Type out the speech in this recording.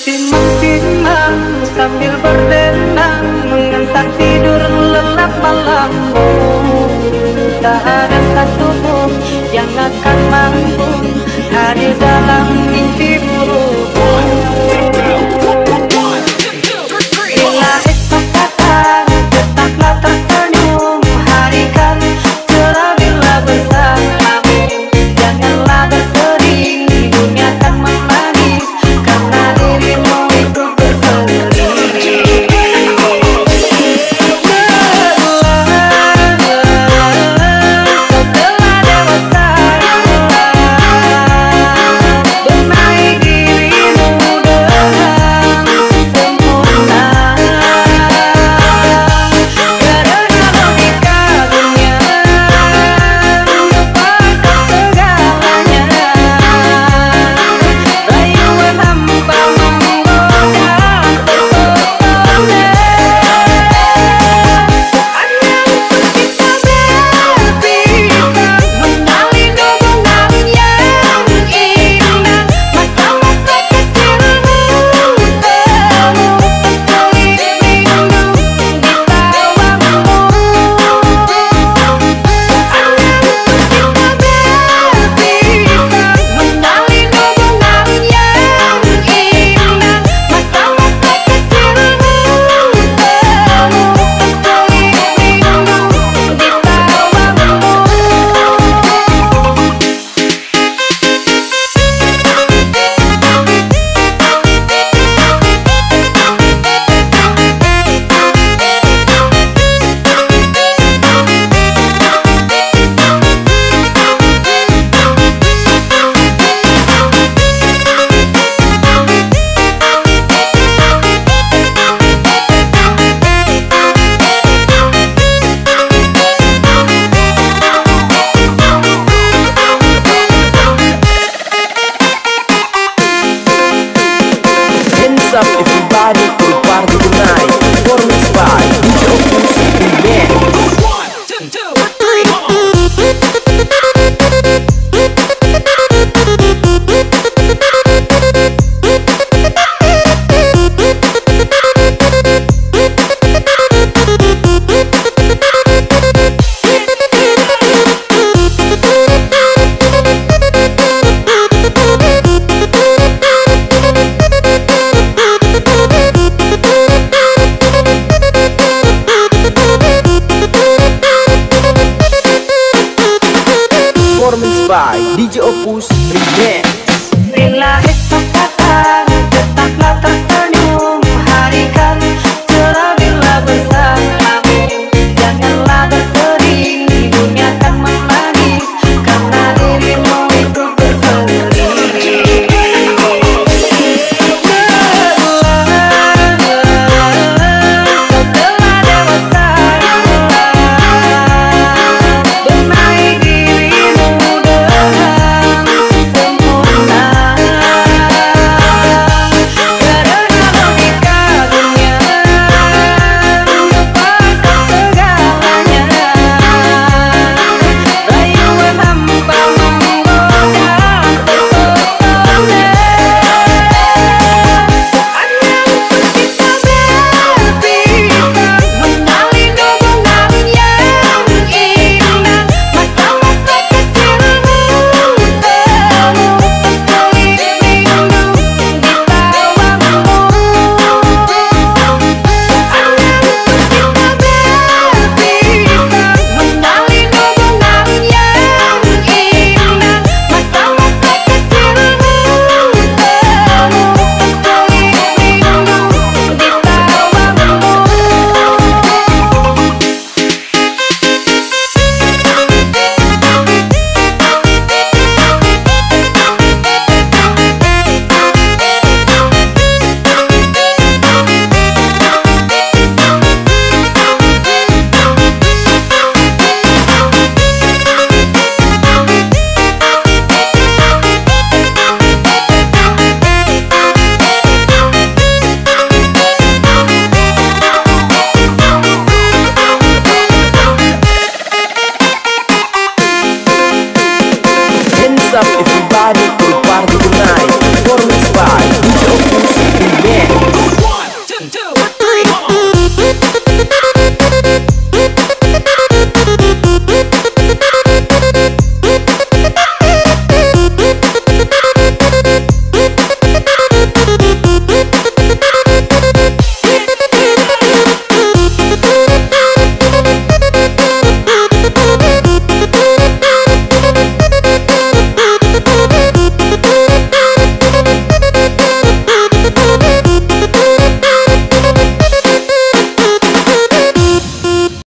Timang-timang sambil berenang, mengentak tidur lelap malammu. Tak ada satupun yang akan mampu hadir dalam mimpi burukku. Bila esok datang, tetaplah tersenyum. Hari kan cerah bila bersamamu. Janganlah bersedih, dunia kan memanis karena dirimu itu berseri. Kau telah dewasa, benahi dirimu dengan sempurna. Karena logika dunia melupakan segalanya. Rayuan hampa menggoda terpesona. Hanya untuk kita berpisah, menjalin hubungan yang indah. Masa-masa kecilmu selalu terselip rindu di tawamu. Hanya untuk kita berpisah, menjalin hubungan yang indah. Masa-masa kecilmu selalu terselip rindu di tawamu. Hands up everybody to the party tonight. Performance by DJ Opus Remix. Performance by DJ Opus Remix. Bila esok datang, tetaplah tersenyum. Hari kan cerah bila bersamamu. Janganlah bersedih, dunia kan memanis karena dirimu itu berseri. Kau telah dewasa, benahi dirimu dengan sempurna. Karena logika dunia melupakan segalanya. Rayuan hampa menggoda terpesona. Hanya untuk kita berpisah, menjalin hubungan yang indah. Masa-masa kecilmu selalu terselip rindu di tawamu. Hanya untuk kita berpisah, menjalin hubungan yang indah. Masa-masa kecilmu selalu terselip rindu di tawamu. Hands up everybody to the party tonight. Performance